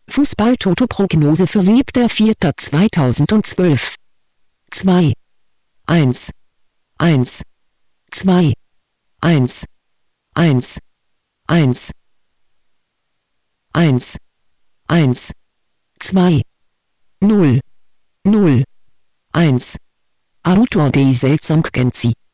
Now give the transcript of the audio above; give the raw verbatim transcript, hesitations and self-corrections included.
Fußball-Toto-Prognose für siebter vierter zweitausendzwölf. zwei, eins, eins, zwei, eins, eins, eins, eins, eins, zwei, null, null, eins. Autor dei Seltsam Genzi.